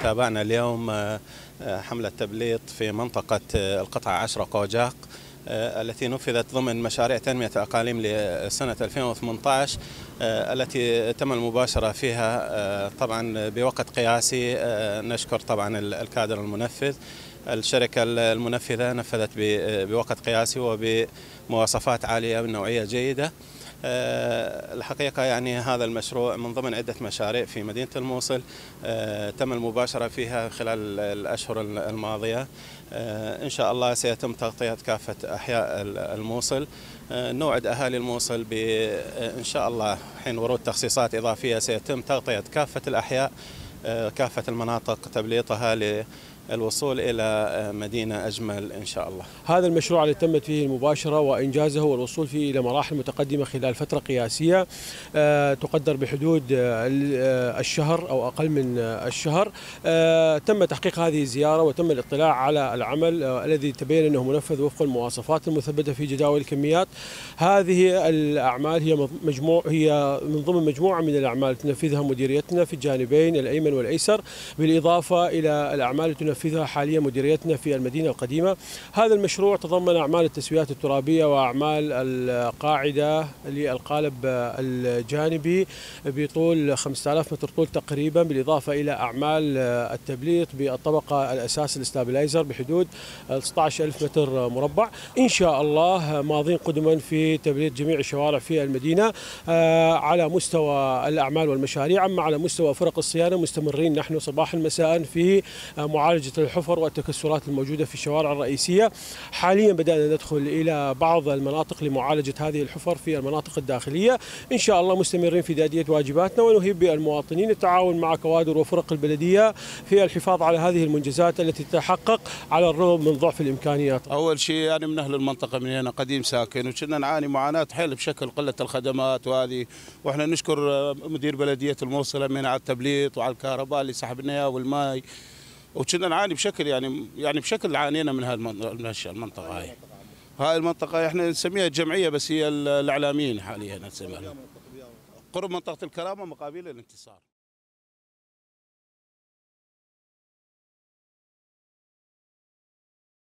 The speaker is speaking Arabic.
تابعنا اليوم حملة تبليط في منطقة القطعة 10 قوجاق التي نفذت ضمن مشاريع تنمية الأقاليم لسنة 2018 التي تم المباشرة فيها طبعا بوقت قياسي. نشكر طبعا الكادر المنفذ. الشركة المنفذة نفذت بوقت قياسي وبمواصفات عالية ونوعية جيدة. الحقيقة يعني هذا المشروع من ضمن عدة مشاريع في مدينة الموصل تم المباشرة فيها خلال الأشهر الماضية. إن شاء الله سيتم تغطية كافة أحياء الموصل. نوعد أهالي الموصل إن شاء الله حين ورود تخصيصات إضافية سيتم تغطية كافة الأحياء كافة المناطق تبليطها للوصول إلى مدينة أجمل إن شاء الله. هذا المشروع الذي تمت فيه المباشرة وإنجازه والوصول فيه إلى مراحل متقدمة خلال فترة قياسية تقدر بحدود الشهر أو أقل من الشهر. تم تحقيق هذه الزيارة وتم الاطلاع على العمل الذي تبين أنه منفذ وفق المواصفات المثبتة في جداول الكميات. هذه الأعمال هي من ضمن مجموعة من الأعمال تنفذها مديريتنا في الجانبين الأيمن والأيسر، بالإضافة إلى الأعمال التي تنفذها حاليا مديريتنا في المدينة القديمة. هذا المشروع تضمن أعمال التسويات الترابية وأعمال القاعدة للقالب الجانبي بطول 5000 متر طول تقريبا، بالإضافة إلى أعمال التبليط بالطبقة الأساس الاستابلايزر بحدود 16000 متر مربع. إن شاء الله ماضين قدما في تبليط جميع الشوارع في المدينة على مستوى الأعمال والمشاريع. أما على مستوى فرق الصيانة مستمرين نحن صباحا مساء في معالجة الحفر والتكسرات الموجودة في الشوارع الرئيسية. حاليا بدأنا ندخل إلى بعض المناطق لمعالجة هذه الحفر في المناطق الداخلية. إن شاء الله مستمرين في تأدية واجباتنا، ونهيب بالمواطنين التعاون مع كوادر وفرق البلدية في الحفاظ على هذه المنجزات التي تتحقق على الرغم من ضعف الإمكانيات. أول شيء يعني من أهل المنطقة، من هنا قديم ساكن، وكنا نعاني معاناة حيل بشكل قلة الخدمات وهذه، وإحنا نشكر مدير بلدية الموصل من على التبليط وعلى الكهرباء اللي سحبنا إياه والماء، وكنا نعاني بشكل يعني بشكل عانينا من المنطقة هاي المنطقة احنا نسميها الجمعية، بس هي الإعلاميين حاليا نسميها قرب منطقة الكرامة مقابل الانتصار.